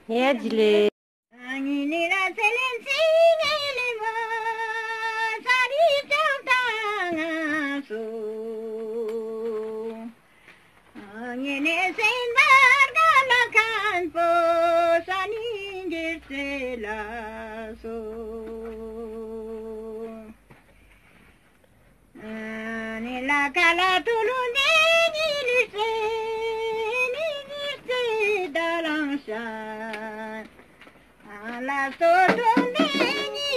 Abilay. Anginira selen singele ma sari tanga so angine sen margala kan po saningir sela so anila kala tulune nilise dalamsa la soto ni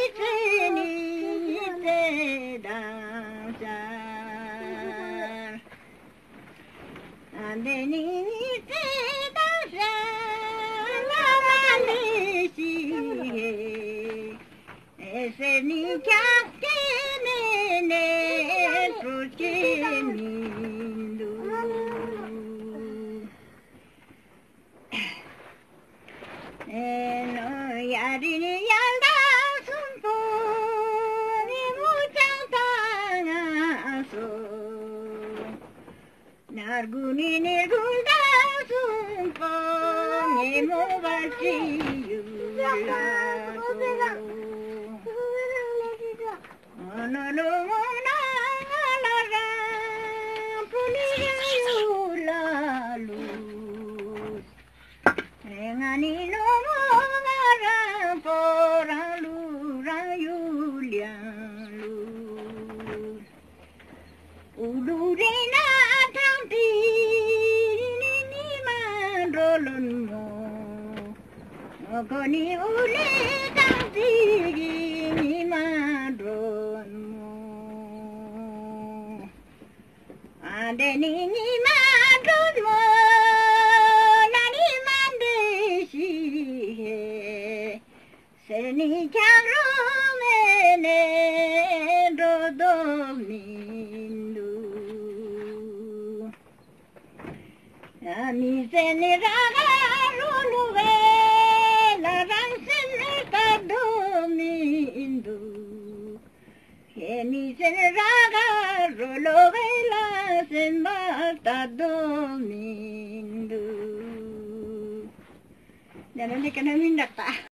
te danza ande ni te danza la malisi ese ni que ne truque mindu no yarini yanda sumpo ni muchang tanga so narguni nirgunda sumpo ni mubachi yula onolo mona lara puniya yula lu engani no Ulurena tampi ni mandolon mo Ogoni ule tampi ni mandolon mo Ande ni mandolon mo Nani mandeshi he Seni chagro mene domindu Ami seni raga ruluve la rang seni domindu Emi seni raga ruluve la sembalta domindu Jangan dikena mindak tak